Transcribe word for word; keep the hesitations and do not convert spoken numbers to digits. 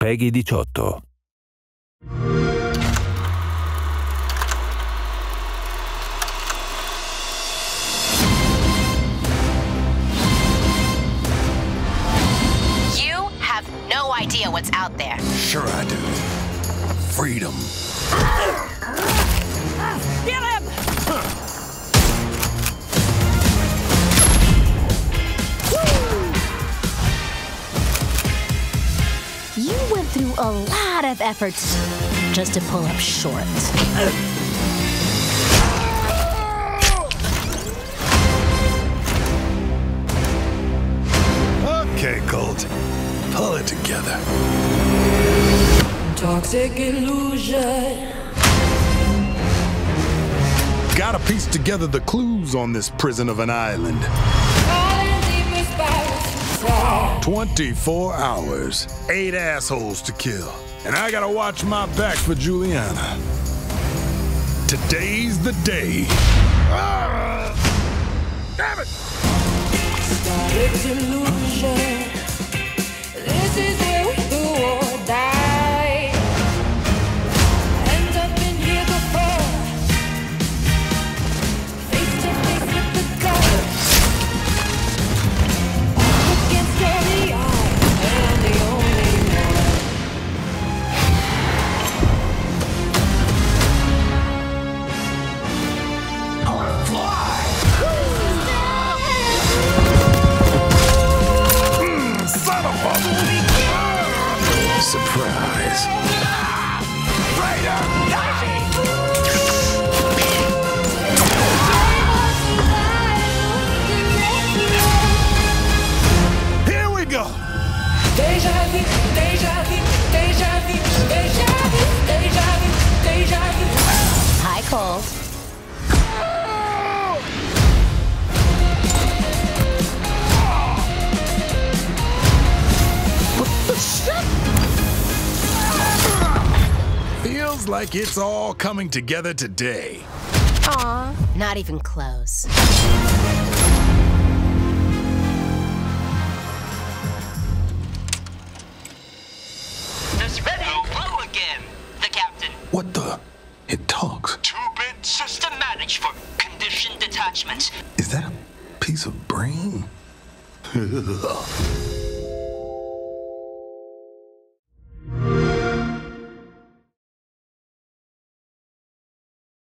Peggy diciotto. You have no idea what's out there. Sure I do. Freedom. Kill him! You went through a lot of efforts just to pull up short. Okay, Colt. Pull it together. Toxic illusion. Gotta piece together the clues on this prison of an island. twenty-four hours, eight assholes to kill. And I gotta watch my back for Juliana. Today's the day. Ah! Damn it! It's illusion. This is where we do or die. End up in here before. Face to face with the god. Against the eye, and I'm the only one. I wanna fly. Mm, son of a... Surprise. Here we go. Déjà vu, déjà vu, déjà vu, déjà vu, déjà vu, déjà vu. Hi, Colt. Feels like it's all coming together today. Aw, not even close. It's ready. Hello again, the captain. What the? It talks. Two-bit system managed for condition detachment. Is that a piece of brain?